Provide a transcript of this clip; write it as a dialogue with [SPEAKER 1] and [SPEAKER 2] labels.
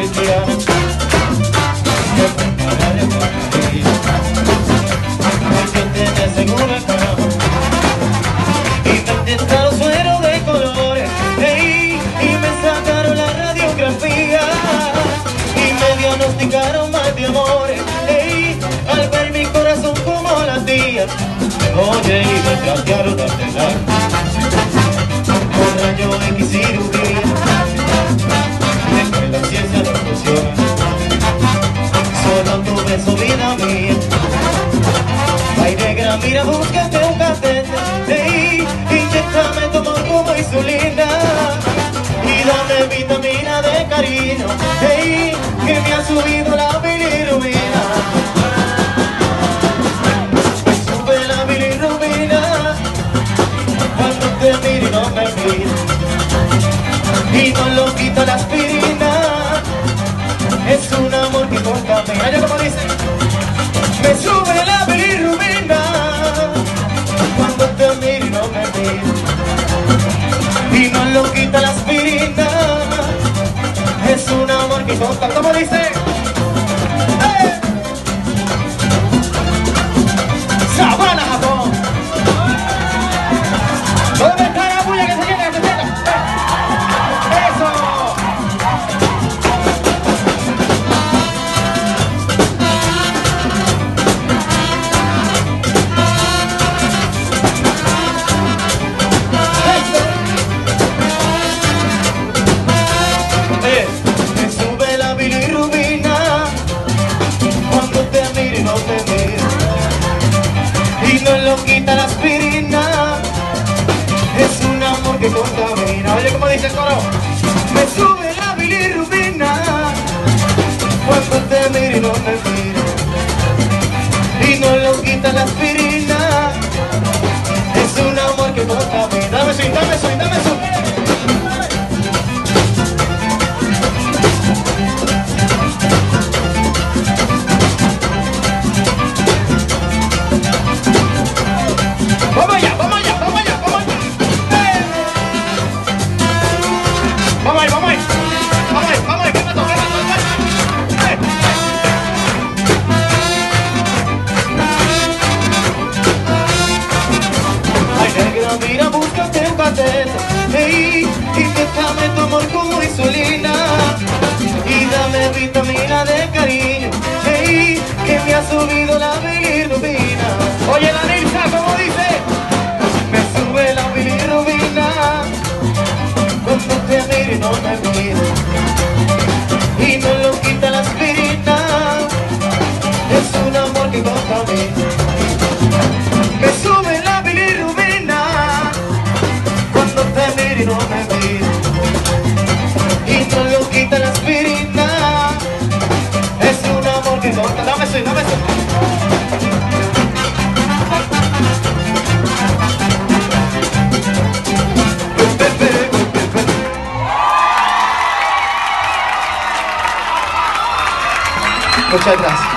[SPEAKER 1] cristiana. Porque tiene seguro el carajo. Y me intentaron suero de colores, ey, y me sacaron la radiografía. Y me diagnosticaron mal de amores, ey, al ver mi corazón como latía. Oye, y me tratearon de celar con rayo X cirugía. Después la ciencia no funciona, solo tu beso, vida mía. Ay, negra, mira, búscate un catete, ey, inyéctame tu amor como insulina. Y dame vitamina de cariño, ey, que me ha subido la bilirrubina. Me sube la bilirrubina cuando te miro y no me miro. Y no lo quita la aspirina, es un amor que contamina. ¿Ya como dice? Me sube la bilirrubina cuando te miro y no me miro. Y no lo quita la aspirina, es un amor que contamina. ¿Cómo dice? ¡Eh! Sabana, Japón. ¿Dónde está la bulla que se sienta, que se sienta? ¡Eso! Me sube la bilirrubina cuando te miro y no te miro. Y no lo quita la aspirina, es un amor que contamina. Oye, como dice el coro. Me sube la bilirrubina cuando te miro y no me miro. Y no lo quita la aspirina, es un amor que contamina. Dame swing, dame swing, dame swing. Vamos allá, vamos allá, vamos allá, vamos allá. Vamos ahí, vamos ahí. Vamos ahí, vamos ahí, ¿qué pasó? ¿Qué pasó? Ay, negra, mira, búscate un catete, ey, y déjame tu amor como insulina. Y dame vitamina de cariño, ey, que me ha subido la bilirrubina. Oye, la Nilsa, ¿cómo dice? Me sube la bilirrubina cuando te miro y no me miro. Y no lo quita la aspirina, es un amor que contamina. Me sube la bilirrubina cuando te miro y no me miro. Y no lo quita la aspirina, es un amor que contamina. Dame eso, dame eso. Muchas gracias.